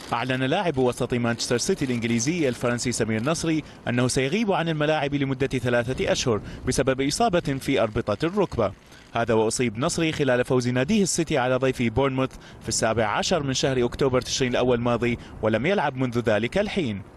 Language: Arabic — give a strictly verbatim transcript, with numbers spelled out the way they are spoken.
أعلن لاعب وسط مانشستر سيتي الإنجليزي الفرنسي سمير نصري أنه سيغيب عن الملاعب لمدة ثلاثة أشهر بسبب إصابة في أربطة الركبة. هذا وأصيب نصري خلال فوز ناديه السيتي على ضيف بورنموث في السابع عشر من شهر أكتوبر تشرين الأول الماضي، ولم يلعب منذ ذلك الحين.